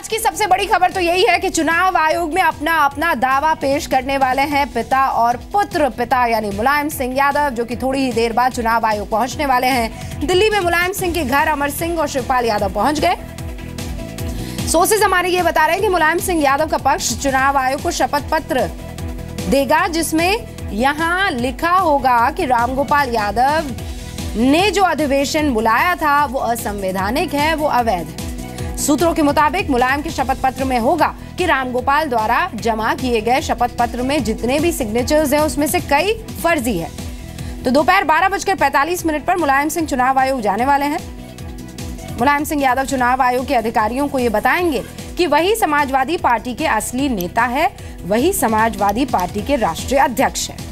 आज की सबसे बड़ी खबर तो यही है कि चुनाव आयोग में अपना दावा पेश करने वाले हैं पिता और पुत्र। पिता यानी मुलायम सिंह यादव, जो कि थोड़ी ही देर बाद चुनाव आयोग पहुंचने वाले हैं। दिल्ली में मुलायम सिंह के घर अमर सिंह और शिवपाल यादव पहुंच गए। सोर्सेज हमारे ये बता रहे हैं कि मुलायम सिंह यादव का पक्ष चुनाव आयोग को शपथ पत्र देगा, जिसमें यहां लिखा होगा कि रामगोपाल यादव ने जो अधिवेशन बुलाया था वो असंवैधानिक है, वो अवैध है। सूत्रों के मुताबिक मुलायम के शपथ पत्र में होगा कि रामगोपाल द्वारा जमा किए गए शपथ पत्र में जितने भी सिग्नेचर्स हैं उसमें से कई फर्जी है। तो दोपहर 12:45 पर मुलायम सिंह चुनाव आयोग जाने वाले हैं। मुलायम सिंह यादव चुनाव आयोग के अधिकारियों को ये बताएंगे कि वही समाजवादी पार्टी के असली नेता है, वही समाजवादी पार्टी के राष्ट्रीय अध्यक्ष है।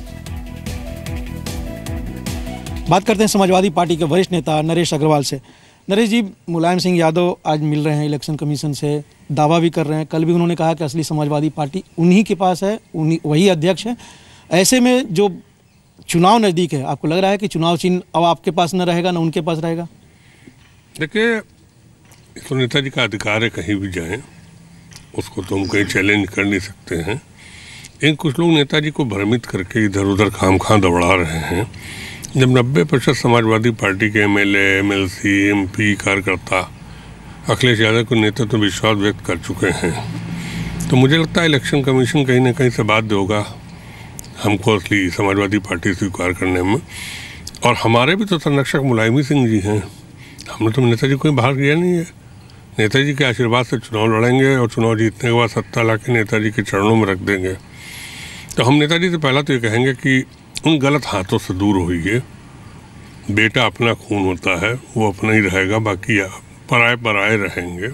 बात करते हैं समाजवादी पार्टी के वरिष्ठ नेता नरेश अग्रवाल से। नरेश जी, मुलायम सिंह यादव आज मिल रहे हैं इलेक्शन कमीशन से, दावा भी कर रहे हैं। कल भी उन्होंने कहा कि असली समाजवादी पार्टी उन्हीं के पास है, वही अध्यक्ष है। ऐसे में जो चुनाव नज़दीक है, आपको लग रहा है कि चुनाव चिन्ह अब आपके पास न रहेगा, न उनके पास रहेगा? देखिए, तो नेताजी का अधिकार है कहीं भी जाएं, उसको तो हम कहीं चैलेंज कर नहीं सकते हैं। लेकिन कुछ लोग नेताजी को भ्रमित करके इधर उधर खामखां दौड़ा रहे हैं। जब 90% समाजवादी पार्टी के एमएलए, एमएलसी, एमपी कार्यकर्ता अखिलेश यादव को नेतृत्व में विश्वास व्यक्त कर चुके हैं, तो मुझे लगता है इलेक्शन कमीशन कहीं ना कहीं से बाध्य होगा हमको असली समाजवादी पार्टी स्वीकार करने में। और हमारे भी तो संरक्षक मुलायम सिंह जी हैं। हमने तो नेताजी को बाहर किया नहीं है। नेताजी के आशीर्वाद से चुनाव लड़ेंगे और चुनाव जीतने के बाद सत्ता ला के नेताजी के चरणों में रख देंगे। तो हम नेताजी से पहला तो ये कहेंगे कि उन गलत हाथों से दूर होइए। बेटा अपना खून होता है, वो अपना ही रहेगा, बाकी पराए रहेंगे।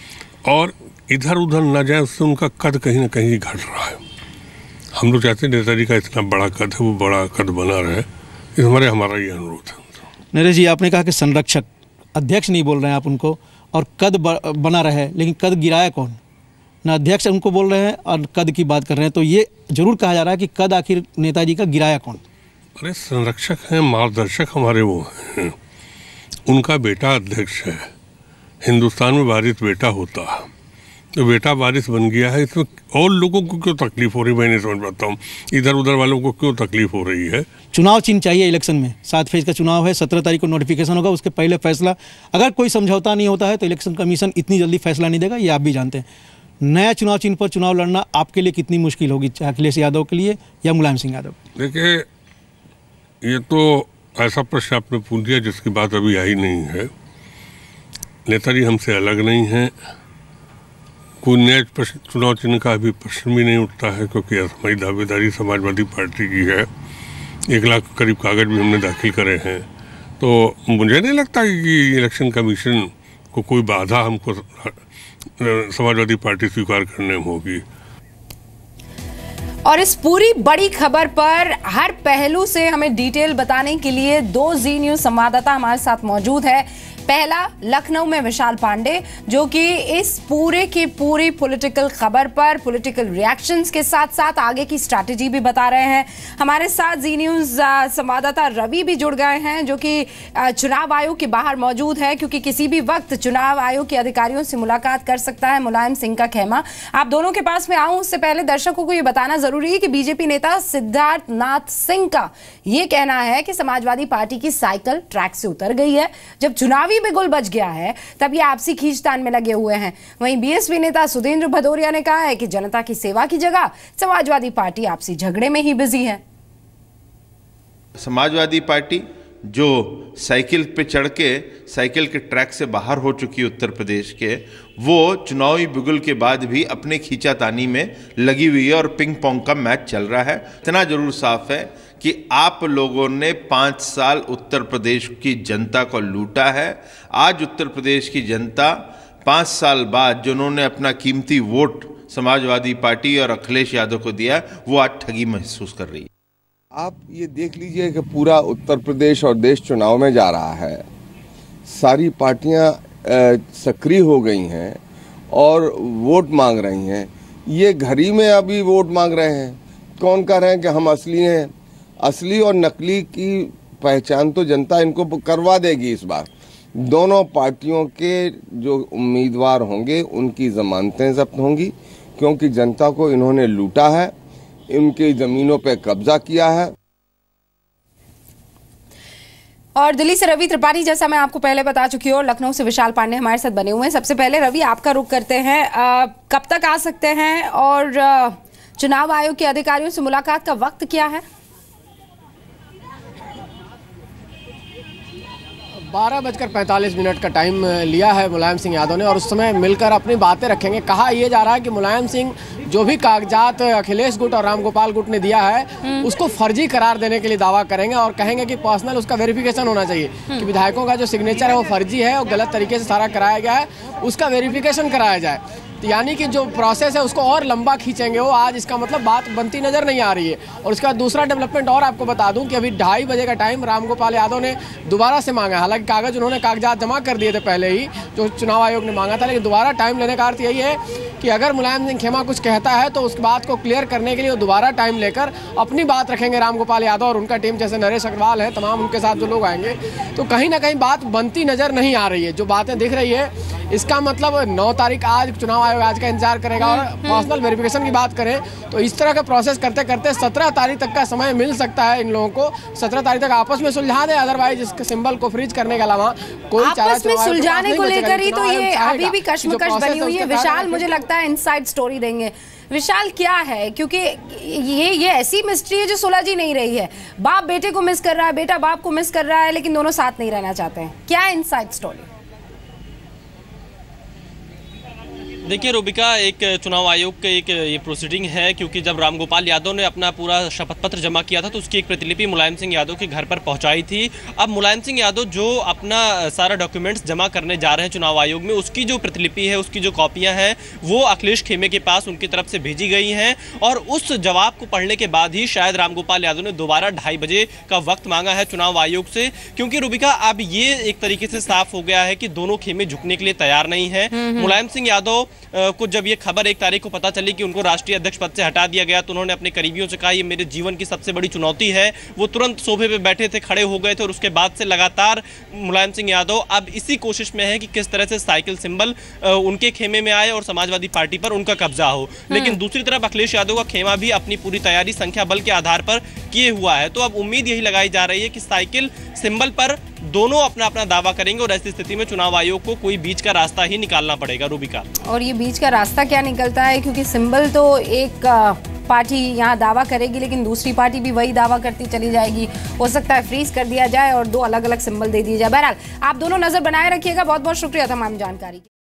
और इधर उधर न जाए, उससे उनका कद कहीं ना कहीं घट रहा है। हम लोग चाहते हैं नेताजी का इतना बड़ा कद है, वो बड़ा कद बना रहे। इस हमारा ये अनुरोध है। नरेश जी, आपने कहा कि संरक्षक, अध्यक्ष नहीं बोल रहे हैं आप उनको, और कद बना रहे, लेकिन कद गिराया कौन? ना अध्यक्ष उनको बोल रहे हैं और कद की बात कर रहे हैं। तो ये जरूर कहा जा रहा है कि कद आखिर नेताजी का गिराया कौन? अरे संरक्षक हैं, मार्गदर्शक हमारे वो हैं। उनका बेटा अध्यक्ष है। हिंदुस्तान में वारिस बेटा होता है, तो बेटा वारिस बन गया है। इसमें और लोगों को क्यों तकलीफ हो रही है, मैं नहीं समझ पाता हूँ। इधर उधर वालों को क्यों तकलीफ हो रही है? चुनाव चिन्ह चाहिए इलेक्शन में। 7 फेज का चुनाव है, 17 तारीख को नोटिफिकेशन होगा। उसके पहले फैसला, अगर कोई समझौता नहीं होता है तो इलेक्शन कमीशन इतनी जल्दी फैसला नहीं देगा, ये आप भी जानते हैं। नया चुनाव चिन्ह पर चुनाव लड़ना आपके लिए कितनी मुश्किल होगी, चाहे अखिलेश यादव के लिए या मुलायम सिंह यादव? देखिए, ये तो ऐसा प्रश्न आपने पूछ दिया जिसकी बात अभी आई नहीं है। नेताजी हमसे अलग नहीं हैं। कोई नया चुनाव चिन्ह का अभी प्रश्न भी नहीं उठता है, क्योंकि असमयी दावेदारी समाजवादी पार्टी की है। 1 लाख के करीब कागज भी हमने दाखिल करे हैं। तो मुझे नहीं लगता कि इलेक्शन कमीशन को कोई बाधा हमको समाजवादी पार्टी स्वीकार करने में होगी। और इस पूरी बड़ी खबर पर हर पहलू से हमें डिटेल बताने के लिए 2 जी न्यूज संवाददाता हमारे साथ मौजूद है। पहला लखनऊ में विशाल पांडे, जो कि इस पूरे की पूरी पॉलिटिकल खबर पर पॉलिटिकल रिएक्शंस के साथ साथ आगे की स्ट्रैटेजी भी बता रहे हैं। हमारे साथ जी न्यूज संवाददाता रवि भी जुड़ गए हैं, जो कि चुनाव आयोग के बाहर मौजूद है, क्योंकि किसी भी वक्त चुनाव आयोग के अधिकारियों से मुलाकात कर सकता है मुलायम सिंह का खेमा। आप दोनों के पास में आऊं, उससे पहले दर्शकों को यह बताना जरूरी है कि बीजेपी नेता सिद्धार्थ नाथ सिंह का यह कहना है कि समाजवादी पार्टी की साइकिल ट्रैक से उतर गई है। जब चुनावी बिगुल बज गया है, तब ये आपसी खींचतान में लगे हुए हैं। वहीं बीएसपी नेता सुधींद्र भदौरिया ने कहा है कि जनता की सेवा की जगह समाजवादी पार्टी आपसी झगड़े में ही बिजी है। समाजवादी पार्टी जो साइकिल पे चढ़ के साइकिल के ट्रैक से बाहर हो चुकी है उत्तर प्रदेश के, वो चुनावी बिगुल के बाद भी अपने खींचातानी में लगी हुई है और पिंग पोंग का मैच चल रहा है। इतना जरूर साफ है कि आप लोगों ने 5 साल उत्तर प्रदेश की जनता को लूटा है। आज उत्तर प्रदेश की जनता 5 साल बाद जिन्होंने अपना कीमती वोट समाजवादी पार्टी और अखिलेश यादव को दिया, वो आज ठगी महसूस कर रही है। आप ये देख लीजिए कि पूरा उत्तर प्रदेश और देश चुनाव में जा रहा है। सारी पार्टियां सक्रिय हो गई हैं और वोट मांग रही हैं। ये घर ही में अभी वोट मांग रहे हैं। कौन कह रहे हैं कि हम असली हैं? असली और नकली की पहचान तो जनता इनको करवा देगी इस बार। दोनों पार्टियों के जो उम्मीदवार होंगे उनकी जमानतें जब्त होंगी, क्योंकि जनता को इन्होंने लूटा है, इनकी ज़मीनों पर कब्जा किया है। और दिल्ली से रवि त्रिपाठी, जैसा मैं आपको पहले बता चुकी हूँ, लखनऊ से विशाल पांडे हमारे साथ बने हुए हैं। सबसे पहले रवि, आपका रुख करते हैं, कब तक आ सकते हैं और चुनाव आयोग के अधिकारियों से मुलाकात का वक्त क्या है? 12:45 का टाइम लिया है मुलायम सिंह यादव ने और उस समय मिलकर अपनी बातें रखेंगे। कहा यह जा रहा है कि मुलायम सिंह जो भी कागजात अखिलेश गुट और रामगोपाल गुट ने दिया है उसको फर्जी करार देने के लिए दावा करेंगे और कहेंगे कि पर्सनल उसका वेरिफिकेशन होना चाहिए कि विधायकों का जो सिग्नेचर है वो फर्जी है और गलत तरीके से सारा कराया गया है, उसका वेरिफिकेशन कराया जाए। तो यानी कि जो प्रोसेस है उसको और लंबा खींचेंगे वो। आज इसका मतलब बात बनती नजर नहीं आ रही है। और उसका दूसरा डेवलपमेंट और आपको बता दूं कि अभी 2:30 बजे का टाइम रामगोपाल यादव ने दोबारा से मांगा। हालांकि उन्होंने कागजात जमा कर दिए थे पहले ही जो चुनाव आयोग ने मांगा था, लेकिन दोबारा टाइम लेने का अर्थ यही है कि अगर मुलायम सिंह खेमा कुछ कहता है तो उस बात को क्लियर करने के लिए वो दोबारा टाइम लेकर अपनी बात रखेंगे रामगोपाल यादव और उनका टीम, जैसे नरेश अग्रवाल है, तमाम उनके साथ जो लोग आएंगे। तो कहीं ना कहीं बात बनती नजर नहीं आ रही है। जो बातें दिख रही है इसका मतलब 9 तारीख आज चुनाव आयोग आज का इंतजार करेगा। और पर्सनल वेरिफिकेशन की बात करें तो इस तरह का प्रोसेस करते करते 17 तारीख तक का समय मिल सकता है इन लोगों को। 17 तारीख तक आपस में सुलझा दें, अदरवाइज इसके सिंबल को फ्रीज करने के अलावा कोई आपस में सुलझाने को लेकर ही तो ये अभी भी कश्मकश बनी हुई है। विशाल, मुझे लगता है इनसाइड स्टोरी देंगे। विशाल, क्या है, क्योंकि ये ऐसी मिस्ट्री है जो सुलझ ही नहीं रही है। बाप बेटे को मिस कर रहा है, बेटा बाप को मिस कर रहा है, लेकिन दोनों साथ नहीं रहना चाहते हैं। क्या है इनसाइड स्टोरी? देखिए रूबिका, एक चुनाव आयोग के एक ये प्रोसीडिंग है, क्योंकि जब रामगोपाल यादव ने अपना पूरा शपथ पत्र जमा किया था तो उसकी एक प्रतिलिपि मुलायम सिंह यादव के घर पर पहुंचाई थी। अब मुलायम सिंह यादव जो अपना सारा डॉक्यूमेंट्स जमा करने जा रहे हैं चुनाव आयोग में, उसकी जो प्रतिलिपि है, उसकी जो कॉपियां हैं, वो अखिलेश खेमे के पास उनकी तरफ से भेजी गई हैं। और उस जवाब को पढ़ने के बाद ही शायद रामगोपाल यादव ने दोबारा 2:30 बजे का वक्त मांगा है चुनाव आयोग से। क्योंकि रूबिका, अब ये एक तरीके से साफ हो गया है कि दोनों खेमे झुकने के लिए तैयार नहीं है। मुलायम सिंह यादव को जब ये खबर 1 तारीख को पता चली कि उनको राष्ट्रीय अध्यक्ष पद से हटा दिया गया तो उन्होंने अपने करीबियों से कहा ये मेरे जीवन की सबसे बड़ी चुनौती है। वो तुरंत सोफे पे बैठे थे, खड़े हो गए थे और उसके बाद से लगातार मुलायम सिंह यादव अब इसी कोशिश में है कि किस तरह से साइकिल सिंबल उनके खेमे में आए और समाजवादी पार्टी पर उनका कब्जा हो। लेकिन दूसरी तरफ अखिलेश यादव का खेमा भी अपनी पूरी तैयारी संख्या बल के आधार पर किए हुआ है। तो अब उम्मीद यही लगाई जा रही है कि साइकिल सिंबल पर दोनों अपना अपना दावा करेंगे और ऐसी स्थिति में चुनाव आयोग को कोई बीच का रास्ता ही निकालना पड़ेगा। रूबिका, और ये बीच का रास्ता क्या निकलता है, क्योंकि सिंबल तो एक पार्टी यहाँ दावा करेगी लेकिन दूसरी पार्टी भी वही दावा करती चली जाएगी। हो सकता है फ्रीज कर दिया जाए और 2 अलग अलग सिंबल दे दिए जाए। बहरहाल आप दोनों नजर बनाए रखिएगा। बहुत बहुत शुक्रिया तमाम जानकारी।